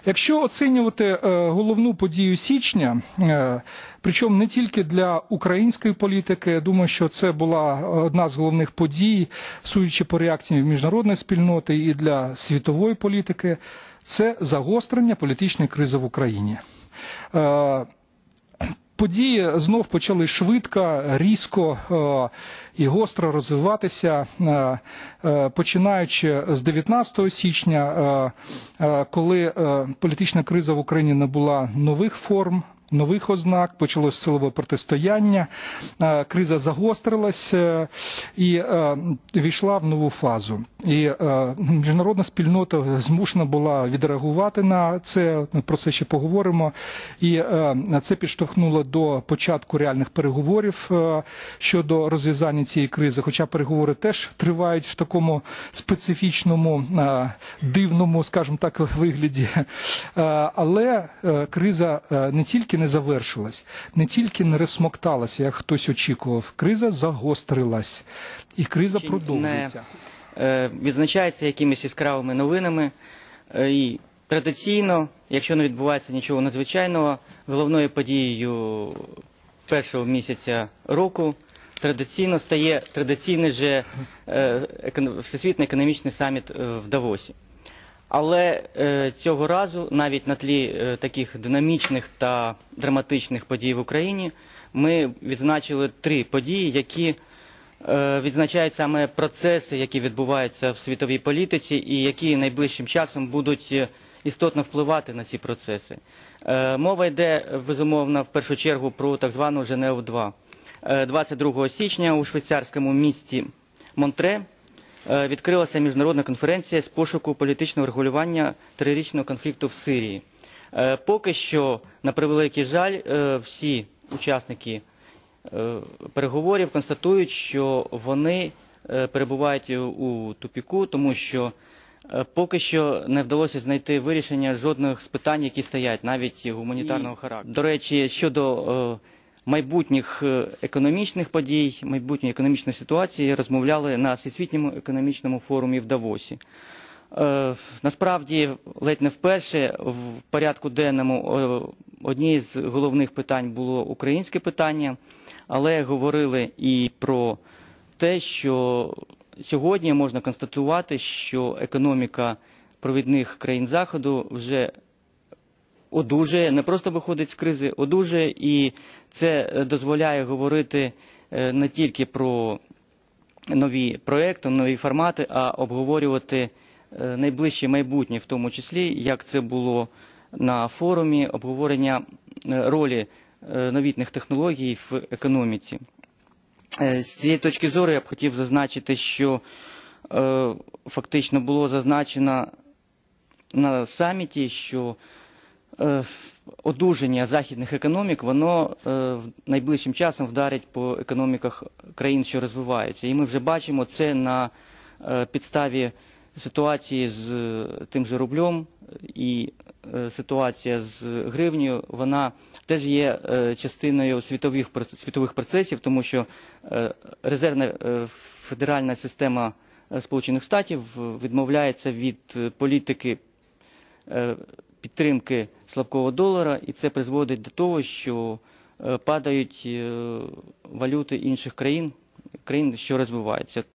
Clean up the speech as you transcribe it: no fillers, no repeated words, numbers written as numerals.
Якщо оцінювати головну подію січня, причому не тільки для української політики, я думаю, що це була одна з головних подій, судячи по реакціям міжнародної спільноти і для світової політики, це загострення політичної кризи в Україні. Події знов почали швидко, різко і гостро розвиватися, починаючи з 19 січня, коли політична криза в Україні набула нових форм, нових ознак, почалось силове протистояння, криза загострилась і війшла в нову фазу. І міжнародна спільнота змушена була відреагувати на це, ми про це ще поговоримо, і це підштовхнуло до початку реальних переговорів щодо розв'язання цієї кризи, хоча переговори теж тривають в такому специфічному, дивному, скажімо так, вигляді. Але криза не тільки не завершилась, не тільки не розсмокталася, як хтось очікував, криза загострилась. І криза продовжується. Відзначається якимись яскравими новинами. І традиційно, якщо не відбувається нічого надзвичайного, головною подією першого місяця року традиційно стає традиційний же Всесвітній економічний саміт в Давосі. Але цього разу, навіть на тлі таких динамічних та драматичних подій в Україні, ми відзначили три події, які відзначають саме процеси, які відбуваються в світовій політиці і які найближчим часом будуть істотно впливати на ці процеси. Мова йде, безумовно, в першу чергу про так звану Женеву-2. 22 січня у швейцарському місті Монтре відкрилася міжнародна конференція з пошуку політичного регулювання трирічного конфлікту в Сирії. Поки що, на превеликий жаль, всі учасники переговорів констатують, що вони перебувають у тупіку, тому що поки що не вдалося знайти вирішення жодних з питань, які стоять, навіть гуманітарного характеру. До речі, щодо майбутніх економічних подій, майбутньої економічної ситуації розмовляли на Всесвітньому економічному форумі в Давосі. Насправді, ледь не вперше в порядку денному однією з головних питань було українське питання, але говорили і про те, що сьогодні можна констатувати, що економіка провідних країн Заходу вже одужає, не просто виходить з кризи, одужає, і це дозволяє говорити не тільки про нові проекти, нові формати, а обговорювати найближче майбутнє, в тому числі, як це було на форумі, обговорення ролі новітніх технологій в економіці. З цієї точки зору я б хотів зазначити, що фактично було зазначено на саміті, що одужання західних економік, воно найближчим часом вдарить по економіках країн, що розвиваються. І ми вже бачимо це на підставі ситуації з тим же рублем, і ситуація з гривнею, вона теж є частиною світових процесів, тому що резервна федеральна система Сполучених Штатів відмовляється від політики підтримки слабкого долара, і це призводить до того, що падають валюти інших країн, що розвиваються.